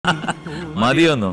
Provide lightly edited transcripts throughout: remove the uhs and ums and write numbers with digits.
മതിയൊന്നോ?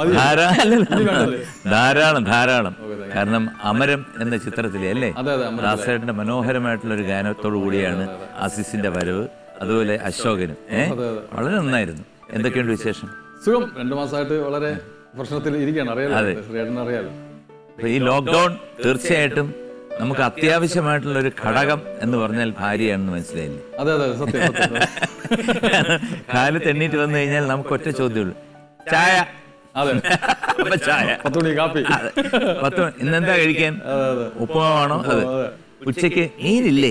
ധാരാളം. കാരണം അമരം എന്ന ചിത്രത്തിലെ അല്ലേ ദാസേട്ടന്റെ മനോഹരമായിട്ടുള്ള ഒരു ഗാനത്തോടു കൂടിയാണ് അസീസിന്റെ വരവ്. അതുപോലെ അശോകനും വളരെ നന്നായിരുന്നു. എന്തൊക്കെയുണ്ട് വിശേഷം? സുഖം. 2 മാസമായിട്ട് വളരെ പ്രശ്നത്തിൽ ഇരിക്കുകയാണ്. അറിയാലോ. അപ്പൊ ഈ ലോക്ക്ഡൌൺ തീർച്ചയായിട്ടും നമുക്ക് അത്യാവശ്യമായിട്ടുള്ള ഒരു ഘടകം എന്ന് പറഞ്ഞാൽ ഭാര്യയാണെന്ന് മനസ്സിലായില്ലേ? അതെ, സത്യം. കാലത്ത് എണ്ണീറ്റ് വന്നു കഴിഞ്ഞാൽ നമുക്ക് ഒറ്റ ചോദ്യമുള്ളൂ, ചായ. ചായ, 10 മണി കാപ്പി. 10 ഇന്നെന്താ കഴിക്കാൻ? ഉപ്പുമാവാണോ? അത് ഉച്ചയ്ക്ക് മീനില്ലേ?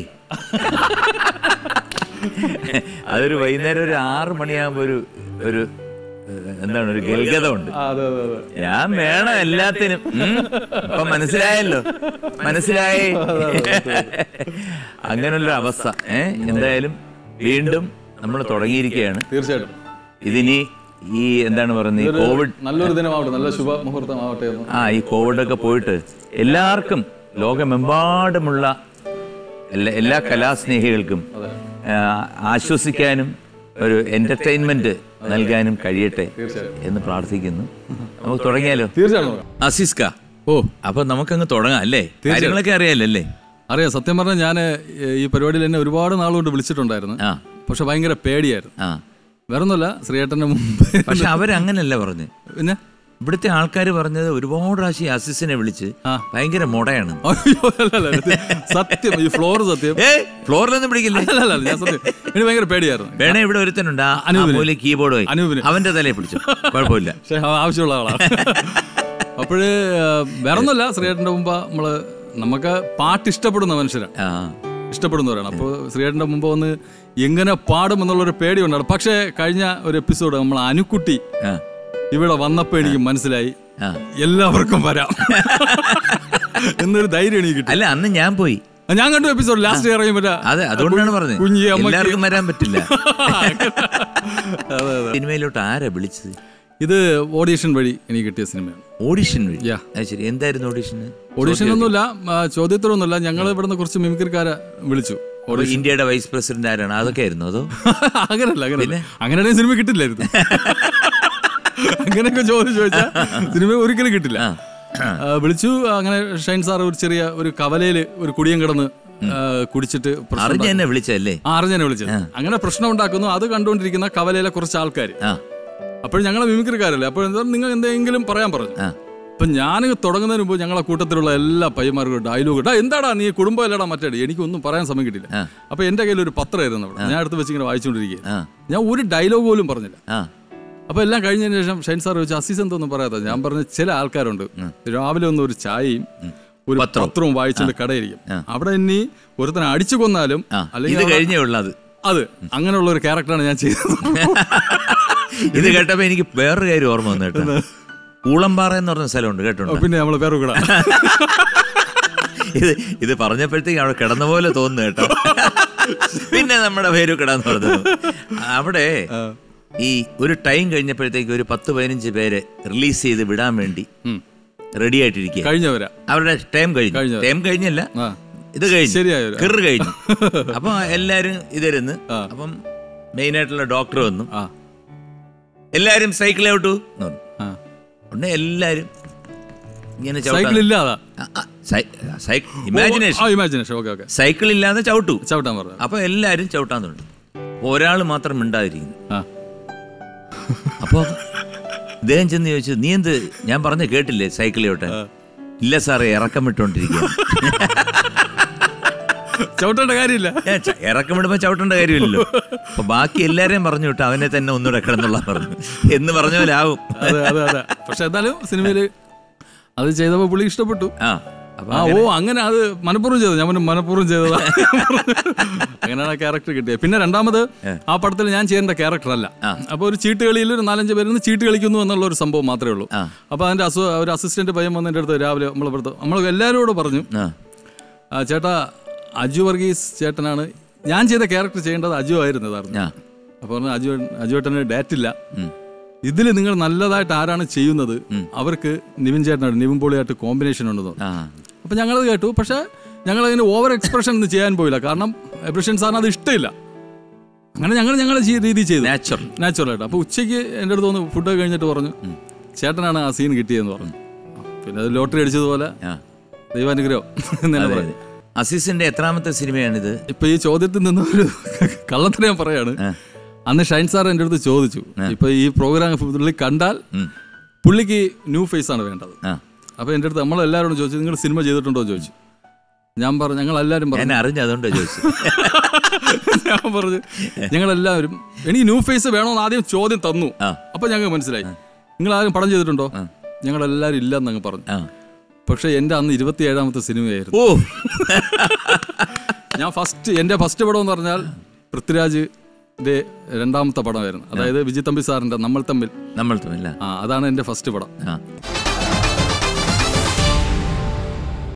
അതൊരു വൈകുന്നേരം ഒരു 6 മണിയാകുമ്പോ ഒരു എന്താണ് ഒരു ഗൽഗതമുണ്ട്. ഞാൻ വേണം എല്ലാത്തിനും. അപ്പൊ മനസ്സിലായി അങ്ങനെയുള്ള അവസ്ഥ. എന്തായാലും വീണ്ടും നമ്മൾ തുടങ്ങിയിരിക്കുകയാണ്. തീർച്ചയായിട്ടും ഇതിനി ഈ എന്താണ് പറയുന്നത്, ഈ കോവിഡ് നല്ലൊരു ദിനമാവട്ടെ, നല്ല ശുഭമുഹൂർത്തമാവട്ടെ. ഈ കോവിഡൊക്കെ പോയിട്ട് എല്ലാവർക്കും ലോകമെമ്പാടുമുള്ള എല്ലാ കലാസ്നേഹികൾക്കും ആശ്വസിക്കാനും ഒരു എന്റർടൈൻമെന്റ് നൽകാനും കഴിയട്ടെ എന്ന് പ്രാർത്ഥിക്കുന്നു. നമുക്ക് തുടങ്ങിയാലോ? തീർച്ചയായിട്ടും. അസീസ്ക, അപ്പൊ നമുക്കങ്ങ് തുടങ്ങാം അല്ലേ? കാര്യങ്ങളൊക്കെ അറിയാലല്ലേ? അറിയാം. സത്യം പറഞ്ഞാൽ ഞാൻ ഈ പരിപാടിയിൽ എന്നെ ഒരുപാട് നാളുകൊണ്ട് വിളിച്ചിട്ടുണ്ടായിരുന്നു. പക്ഷെ ഭയങ്കര പേടിയായിരുന്നു. വേറൊന്നുമല്ല, ശ്രീയേട്ടന്റെ മുമ്പ്. പക്ഷെ അവരങ്ങനല്ല പറഞ്ഞു. പിന്നെ ഇവിടുത്തെ ആൾക്കാർ പറഞ്ഞത് ഒരുപാട് പ്രാവശ്യം അസിസിനെ വിളിച്ച് ഭയങ്കര മുടയാണ്. സത്യം, ഈ ഫ്ലോർ സത്യം. ഫ്ലോറിലൊന്നും പിടിക്കില്ല. ഞാൻ സത്യം, എനിക്ക് ഭയങ്കര പേടിയായിരുന്നു. വേണേ ഇവിടെ ഒരുത്തനുണ്ട്, കീബോർഡ് അനൂപിന്, അവന്റെ തലയെ പിടിച്ചു, കുഴപ്പമില്ല. പക്ഷെ ആവശ്യമുള്ള ആളാണ്. അപ്പോഴ് വേറൊന്നുമല്ല, ശ്രീയേട്ടന്റെ മുമ്പ് നമുക്ക് പാട്ട് ഇഷ്ടപ്പെടുന്ന മനുഷ്യരാണ്, ഇഷ്ടപ്പെടുന്നവരാണ്. അപ്പോൾ ശ്രീയേട്ടന്റെ മുമ്പ് വന്ന് എങ്ങനെ പാടും എന്നുള്ളൊരു പേടിയുണ്ടാണ്. പക്ഷേ കഴിഞ്ഞ ഒരു എപ്പിസോഡ് നമ്മൾ അനുക്കുട്ടി ഇവിടെ വന്നപ്പോ എനിക്ക് മനസ്സിലായി എല്ലാവർക്കും വരാം എന്നൊരു ധൈര്യം എനിക്ക് കിട്ടി. അല്ല, അന്ന് ഞാൻ പോയി, ഞാൻ കണ്ടു എപ്പിസോഡ് ലാസ്റ്റ് ഇറങ്ങി. അതെ, അതുകൊണ്ടാണ് പറഞ്ഞത് എല്ലാവർക്കും വരാൻ പറ്റില്ല. സിനിമയിലോട്ട് ആരാ വിളിച്ചത്? ഇത് ഓഡീഷൻ വഴി എനിക്ക് കിട്ടിയ സിനിമയാണ്. ഓഡീഷൻ വഴി? ശരി. എന്തായിരുന്നു ഓഡീഷൻ? ഓഡീഷൻ ഒന്നുമില്ല, ചോദ്യത്തിലൊന്നുമില്ല. ഞങ്ങൾ ഇവിടുന്ന് കുറച്ച് മിമിക്രിക്കാരെ വിളിച്ചു. ഇന്ത്യയുടെ വൈസ് പ്രസിഡന്റ് ആരാണ്? അതൊക്കെ ആയിരുന്നു? അതോ അങ്ങനെയാണെങ്കിൽ സിനിമ കിട്ടില്ലായിരുന്നു. അങ്ങനെയൊക്കെ ചോദിച്ചാൽ സിനിമ ഒരിക്കലും കിട്ടില്ല. വിളിച്ചു. അങ്ങനെ ഷൈൻ സാർ ഒരു ചെറിയ ഒരു കവലയിൽ ഒരു കുടിയം കിടന്ന് കുടിച്ചിട്ട് അറിഞ്ഞെന്നെ വിളിച്ചല്ലേ? അറിഞ്ഞെന്നെ വിളിച്ചത്. അങ്ങനെ പ്രശ്നം ഉണ്ടാക്കുന്നു. അത് കണ്ടുകൊണ്ടിരിക്കുന്ന കവലയിലെ കുറച്ച് ആൾക്കാർ. അപ്പോൾ ഞങ്ങളെ മിമിക്രിക്കാരല്ലേ, അപ്പോൾ നിങ്ങൾ എന്തെങ്കിലും പറയാൻ പറഞ്ഞു. അപ്പൊ ഞാൻ തുടങ്ങുന്നതിന് മുമ്പ് ഞങ്ങളെ കൂട്ടത്തിലുള്ള എല്ലാ പയ്യന്മാർക്കും ഡയലോഗ്, എന്താടാ നീ കുടുംബം അല്ലടാ മറ്റേ, എനിക്കൊന്നും പറയാൻ സമയം കിട്ടില്ല. അപ്പൊ എന്റെ കയ്യിൽ ഒരു പത്രമായിരുന്നു അവിടെ, ഞാൻ അടുത്ത് വെച്ച് ഇങ്ങനെ വായിച്ചുകൊണ്ടിരിക്കുക. ഞാൻ ഒരു ഡയലോഗ് പോലും പറഞ്ഞില്ല. അപ്പൊ എല്ലാം കഴിഞ്ഞതിന് ശേഷം ഷൈൻ സാർ ചോദിച്ചു, അസീസ് എന്തൊന്നും പറയാത്ത? ഞാൻ പറഞ്ഞ ചില ആൾക്കാരുണ്ട് രാവിലെ ഒന്ന് ഒരു ചായയും ഒരു പത്രവും വായിച്ചിട്ട് കടയിരിക്കും. അവിടെ ഇനി ഒരുത്തനെ അടിച്ചു കൊന്നാലും അല്ലെങ്കിൽ അത് അങ്ങനെയുള്ള ഒരു ക്യാരക്ടറാണ് ഞാൻ ചെയ്തത്. ഇത് കേട്ടപ്പോ എനിക്ക് വേറൊരു കാര്യം ഓർമ്മ വന്നു കേട്ടോ. ഊളംപാറ എന്ന് പറഞ്ഞ സ്ഥലമുണ്ട്, കേട്ടോ? പിന്നെ നമ്മള് വേറെ കൂടെ ഇത് പറഞ്ഞപ്പോഴത്തേക്ക് അവിടെ കിടന്ന പോലെ തോന്നുന്നു കേട്ടോ. പിന്നെ നമ്മുടെ പേര് കിടാന്ന് പറഞ്ഞത് അവിടെ ഈ ഒരു ടൈം കഴിഞ്ഞപ്പോഴത്തേക്ക് ഒരു 10-15 പേരെ റിലീസ് ചെയ്ത് വിടാൻ വേണ്ടി റെഡി ആയിട്ടിരിക്കുക. കഴിഞ്ഞവരാ അവരുടെ ടൈം കഴിഞ്ഞല്ല, ഇത് കഴിഞ്ഞു. അപ്പൊ എല്ലാരും ഇതിരുന്ന്, അപ്പം മെയിനായിട്ടുള്ള ഡോക്ടർ വന്നു, എല്ലാരും സൈക്കിൾ ഔട്ടു ഉടനെ എല്ലാരും ഇങ്ങനെ സൈക്കിൾ ഇല്ലാതെ ചവിട്ടാൻ പറഞ്ഞു. അപ്പൊ എല്ലാരും ചവിട്ടാൻ തുടങ്ങി. ഒരാൾ മാത്രം മിണ്ടാതിരിക്കുന്നു. അപ്പൊ അദ്ദേഹം ചെന്ന് ചോദിച്ചു, നീ എന്ത്? ഞാൻ പറഞ്ഞ കേട്ടില്ലേ സൈക്കിൾ ചവിട്ടാൻ? ഇല്ല സാറേ, ഇറക്കം വിട്ടോണ്ടിരിക്കുക. ചവിട്ടേണ്ട കാര്യമില്ല, ഇറക്കം വിടുമ്പോ ചവിട്ടേണ്ട കാര്യമില്ലല്ലോ. അപ്പൊ ബാക്കി എല്ലാരെയും പറഞ്ഞു വിട്ടു, അവനെ തന്നെ ഒന്നുകൂടെ കിടന്നുള്ള പറഞ്ഞു എന്ന് പറഞ്ഞ പോലെ ആവും. പക്ഷെ എന്തായാലും സിനിമയില് അത് ചെയ്തപ്പോ പുള്ളി ഇഷ്ടപ്പെട്ടു. അങ്ങനെ അത് മനഃപൂർവ്വം ചെയ്തത്, ഞാൻ മനഃപൂർവ്വം ചെയ്തതാ. അങ്ങനെയാണ് ആ ക്യാരക്ടർ കിട്ടിയത്. പിന്നെ രണ്ടാമത് ആ പടത്തിൽ ഞാൻ ചെയ്യേണ്ട ക്യാരക്ടർ അല്ല. അപ്പൊ ഒരു ചീട്ടുകളിയിൽ ഒരു 4-5 പേര് ചീട്ട് കളിക്കുന്നു എന്നുള്ള ഒരു സംഭവം മാത്രമേ ഉള്ളൂ. അപ്പൊ അതിന്റെ ഒരു അസിസ്റ്റന്റ് പയ്യൻ വന്ന് എൻ്റെ അടുത്ത് രാവിലെ നമ്മൾ എല്ലാവരോടും പറഞ്ഞു, ചേട്ടാ അജു വർഗീസ് ചേട്ടനാണ് ഞാൻ ചെയ്ത ക്യാരക്ടർ ചെയ്യേണ്ടത്, അജു ആയിരുന്നതായിരുന്നു. അപ്പൊ പറഞ്ഞു, അജു ചേട്ടന് ഡേറ്റില്ല, ഇതിൽ നിങ്ങൾ നല്ലതായിട്ട് ആരാണ് ചെയ്യുന്നത് അവർക്ക് നിവിൻ ചേട്ടനായിട്ട്, നിവിൻ പോളിയായിട്ട് കോമ്പിനേഷൻ ഉണ്ടെന്ന്. അപ്പൊ ഞങ്ങളത് കേട്ടു. പക്ഷെ ഞങ്ങൾ അതിന് ഓവർ എക്സ്പ്രഷൻ ഒന്നും ചെയ്യാൻ പോയില്ല, കാരണം എബ്രഷൻ സാറിന് അത് ഇഷ്ടമില്ല. അങ്ങനെ ഞങ്ങളുടെ രീതി ചെയ്തു, നാച്ചുറൽ. അപ്പോൾ ഉച്ചയ്ക്ക് എൻ്റെ അടുത്ത് വന്ന് ഫുഡൊക്കെ കഴിഞ്ഞിട്ട് പറഞ്ഞു ചേട്ടനാണ് ആ സീൻ കിട്ടിയതെന്ന് പറഞ്ഞു. പിന്നെ അത് ലോട്ടറി അടിച്ചതുപോലെ ദൈവാനുഗ്രഹം എന്നെ പറഞ്ഞു. അസീസിന്റെ എത്രാമത്തെ സിനിമയാണിത്? ഇപ്പൊ ഈ ചോദ്യത്തിൽ നിന്ന് ഒരു കള്ളത്തിന് ഞാൻ പറയാണ്. അന്ന് ഷൈൻ സാർ എൻ്റെ അടുത്ത് ചോദിച്ചു, ഇപ്പൊ ഈ പ്രോഗ്രാം പുള്ളി കണ്ടാൽ പുള്ളിക്ക് ന്യൂ ഫേസ് ആണ് വേണ്ടത്. അപ്പൊ എൻ്റെ അടുത്ത് നമ്മളെല്ലാവരോടും ചോദിച്ചു നിങ്ങൾ സിനിമ ചെയ്തിട്ടുണ്ടോ എന്ന് ചോദിച്ചു. ഞാൻ പറഞ്ഞു ഞങ്ങളെല്ലാവരും പറഞ്ഞു ഞാൻ പറഞ്ഞു ഞങ്ങളെല്ലാവരും എനിക്ക് ന്യൂ ഫേസ് വേണമെന്ന് ആദ്യം ചോദ്യം തന്നു. അപ്പൊ ഞങ്ങൾക്ക് മനസ്സിലായി നിങ്ങൾ ആരും പടം ചെയ്തിട്ടുണ്ടോ, ഞങ്ങളെല്ലാവരും ഇല്ലെന്ന് അങ്ങ് പറഞ്ഞു. പക്ഷെ എൻ്റെ അന്ന് 27ാമത്തെ സിനിമയായിരുന്നു. ഞാൻ എൻ്റെ ഫസ്റ്റ് പടം എന്ന് പറഞ്ഞാൽ പൃഥ്വിരാജിന്റെ 2ാമത്തെ പടമായിരുന്നു. അതായത് വിജയ് തമ്പി സാറിന്റെ നമ്മൾ തമ്മിൽ. അതാണ് എൻ്റെ ഫസ്റ്റ് പടം.